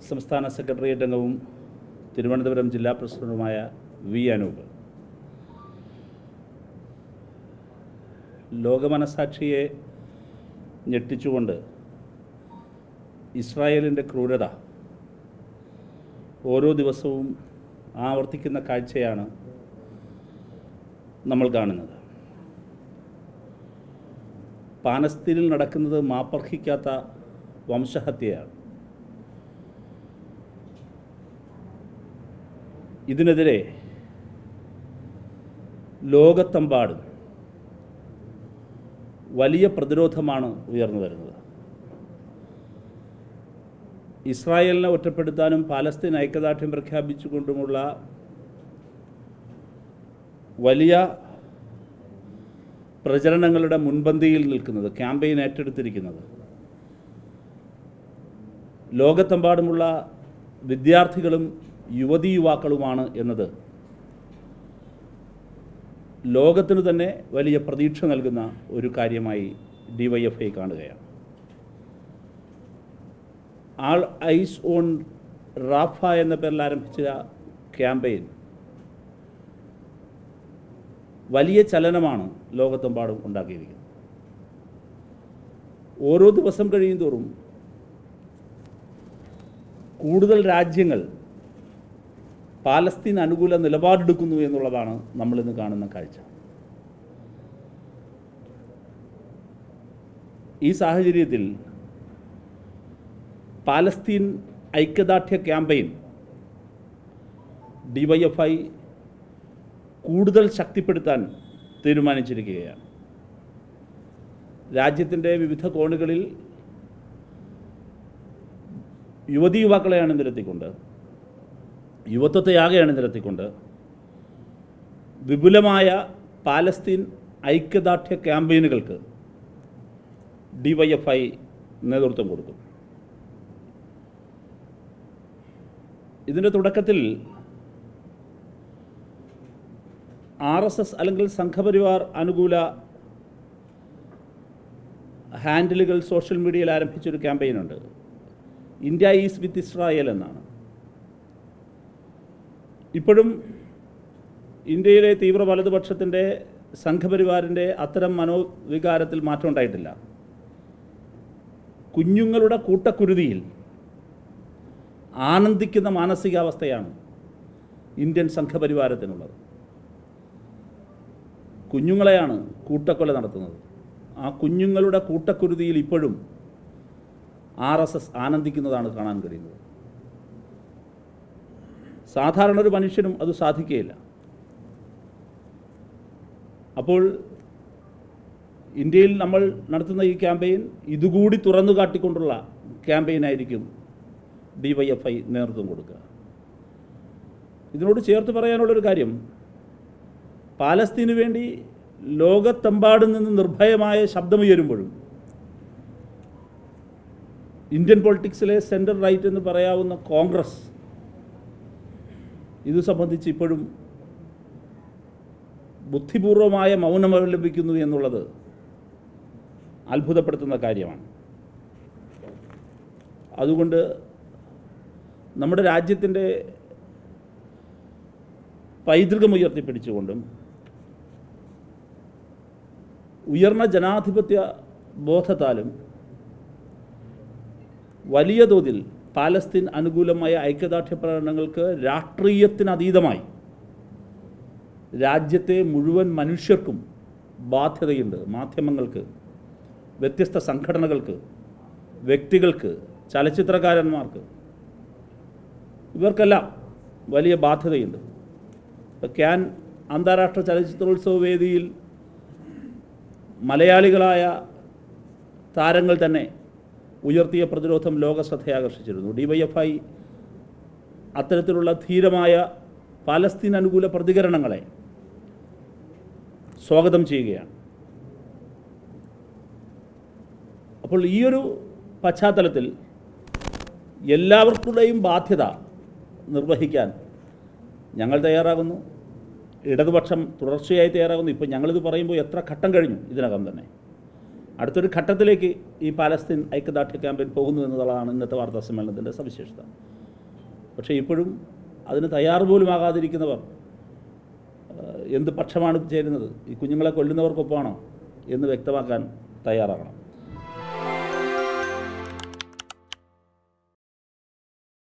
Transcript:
സംസ്ഥാന സെക്രട്ടേറിയറ്റ് അംഗവും തിരുവനന്തപുരം ജില്ലാ പ്രസിഡന്റുമായ വി അനൂപ്. ലോകമനസാക്ഷിയെ ഞെട്ടിച്ചുകൊണ്ട് ഇസ്രായേലിൻ്റെ ക്രൂരത ഓരോ ദിവസവും ആവർത്തിക്കുന്ന കാഴ്ചയാണ് നമ്മൾ കാണുന്നത്. പാലസ്തീനിൽ നടക്കുന്നത് മാപ്പർഹിക്കാത്ത വംശഹത്യയാണ്. ഇതിനെതിരെ ലോകത്തെമ്പാടും വലിയ പ്രതിരോധമാണ് ഉയർന്നു വരുന്നത്. ഇസ്രായേലിനെ ഒറ്റപ്പെടുത്താനും പാലസ്തീൻ ഐക്യദാർഢ്യം പ്രഖ്യാപിച്ചുകൊണ്ടുമുള്ള വലിയ പ്രചരണങ്ങളുടെ മുൻപന്തിയിൽ നിൽക്കുന്നത്, ക്യാമ്പയിൻ ഏറ്റെടുത്തിരിക്കുന്നത് ലോകത്തെമ്പാടുമുള്ള വിദ്യാർത്ഥികളും യുവതീ യുവാക്കളുമാണ് എന്നത് ലോകത്തിന് തന്നെ വലിയ പ്രതീക്ഷ നൽകുന്ന ഒരു കാര്യമായി DYFI കാണുകയാണ്. ആൾ ഐസ് ഓൺ റാഫ എന്ന പേരിൽ ആരംഭിച്ച ക്യാമ്പയിൻ വലിയ ചലനമാണ് ലോകത്തെമ്പാടും ഉണ്ടാക്കിയിരിക്കുന്നത്. ഓരോ ദിവസം കഴിയുന്തോറും കൂടുതൽ രാജ്യങ്ങൾ പാലസ്തീൻ അനുകൂല നിലപാടെടുക്കുന്നു എന്നുള്ളതാണ് നമ്മളിന്ന് കാണുന്ന കാഴ്ച. ഈ സാഹചര്യത്തിൽ പാലസ്തീൻ ഐക്യദാർഢ്യ ക്യാമ്പയിൻ DYFI കൂടുതൽ ശക്തിപ്പെടുത്താൻ തീരുമാനിച്ചിരിക്കുകയാണ്. രാജ്യത്തിൻ്റെ വിവിധ കോണുകളിൽ യുവതീ യുവാക്കളെ അണിനിരത്തിക്കൊണ്ട്, യുവത്വത്തെയാകെ അണിനിരത്തിക്കൊണ്ട് വിപുലമായ പാലസ്തീൻ ഐക്യദാർഢ്യ ക്യാമ്പയിനുകൾക്ക് DYFI നേതൃത്വം കൊടുക്കും. ഇതിൻ്റെ തുടക്കത്തിൽ RSS അല്ലെങ്കിൽ സംഘപരിവാർ അനുകൂല ഹാൻഡിലുകൾ സോഷ്യൽ മീഡിയയിൽ ആരംഭിച്ചൊരു ക്യാമ്പയിനുണ്ട്. ഇന്ത്യ ഈസ് വിത്ത് ഇസ്രായേൽ എന്നാണ്. ഇപ്പോഴും ഇന്ത്യയിലെ തീവ്ര വലതുപക്ഷത്തിൻ്റെ സംഘപരിവാറിൻ്റെ അത്തരം മനോവികാരത്തിൽ മാറ്റം ഉണ്ടായിട്ടില്ല. കുഞ്ഞുങ്ങളുടെ കൂട്ടക്കുരുതിയിൽ ആനന്ദിക്കുന്ന മാനസികാവസ്ഥയാണ് ഇന്ത്യൻ സംഘപരിവാരത്തിനുള്ളത്. കുഞ്ഞുങ്ങളെയാണ് കൂട്ടക്കൊല നടത്തുന്നത്. ആ കുഞ്ഞുങ്ങളുടെ കൂട്ടക്കുരുതിയിൽ ഇപ്പോഴും RSS ആനന്ദിക്കുന്നതാണ് കാണാൻ കഴിയുന്നത്. സാധാരണ ഒരു മനുഷ്യനും അത് സാധിക്കുകയില്ല. അപ്പോൾ ഇന്ത്യയിൽ നമ്മൾ നടത്തുന്ന ഈ ക്യാമ്പയിൻ ഇതുകൂടി തുറന്നു കാട്ടിക്കൊണ്ടുള്ള ക്യാമ്പയിനായിരിക്കും DYFI നേതൃത്വം കൊടുക്കുക. ഇതിനോട് ചേർത്ത് പറയാനുള്ളൊരു കാര്യം, പാലസ്തീനു വേണ്ടി ലോകത്തെമ്പാടും നിന്ന് നിർഭയമായ ശബ്ദമുയരുമ്പോഴും ഇന്ത്യൻ പൊളിറ്റിക്സിലെ സെൻറ്റർ റൈറ്റ് എന്ന് പറയാവുന്ന കോൺഗ്രസ് ഇത് സംബന്ധിച്ച് ഇപ്പോഴും ബുദ്ധിപൂർവമായ മൗനം അവലംബിക്കുന്നു എന്നുള്ളത് അത്ഭുതപ്പെടുത്തുന്ന കാര്യമാണ്. അതുകൊണ്ട് നമ്മുടെ രാജ്യത്തിൻ്റെ പൈതൃകം ഉയർത്തിപ്പിടിച്ചുകൊണ്ടും ഉയർന്ന ജനാധിപത്യ ബോധത്താലും വലിയ തോതിൽ പാലസ്തീൻ അനുകൂലമായ ഐക്യദാർഢ്യ പ്രകടനങ്ങൾക്ക് രാഷ്ട്രീയത്തിനതീതമായി രാജ്യത്തെ മുഴുവൻ മനുഷ്യർക്കും ബാധ്യതയുണ്ട്. മാധ്യമങ്ങൾക്ക്, വ്യത്യസ്ത സംഘടനകൾക്ക്, വ്യക്തികൾക്ക്, ചലച്ചിത്രകാരന്മാർക്ക്, ഇവർക്കെല്ലാം വലിയ ബാധ്യതയുണ്ട്. ക്യാൻ അന്താരാഷ്ട്ര ചലച്ചിത്രോത്സവ വേദിയിൽ മലയാളികളായ താരങ്ങൾ തന്നെ ഉയർത്തിയ പ്രതിരോധം ലോക ശ്രദ്ധയാകർഷിച്ചിരുന്നു. DYFI അത്തരത്തിലുള്ള ധീരമായ പാലസ്തീൻ അനുകൂല പ്രതികരണങ്ങളെ സ്വാഗതം ചെയ്യുകയാണ്. അപ്പോൾ ഈയൊരു പശ്ചാത്തലത്തിൽ എല്ലാവർക്കുടെയും ബാധ്യത നിർവഹിക്കാൻ ഞങ്ങൾ തയ്യാറാകുന്നു. ഇടതുപക്ഷം തുടർച്ചയായി തയ്യാറാകുന്നു. ഇപ്പോൾ ഞങ്ങളിത് പറയുമ്പോൾ എത്ര ഘട്ടം കഴിഞ്ഞു ഇതിനകം തന്നെ. അടുത്തൊരു ഘട്ടത്തിലേക്ക് ഈ പാലസ്തീൻ ഐക്യദാർഢ്യ ക്യാമ്പയിൻ പോകുന്നു എന്നുള്ളതാണ് ഇന്നത്തെ വാർത്താ സമ്മേളനത്തിൻ്റെ സവിശേഷത. പക്ഷേ ഇപ്പോഴും അതിന് തയ്യാറ് പോലുമാകാതിരിക്കുന്നവർ എന്ത് പക്ഷമാണ് ചേരുന്നത്? ഈ കുഞ്ഞുങ്ങളെ കൊല്ലുന്നവർക്കൊപ്പമാണോ എന്ന് വ്യക്തമാക്കാൻ തയ്യാറാകണം.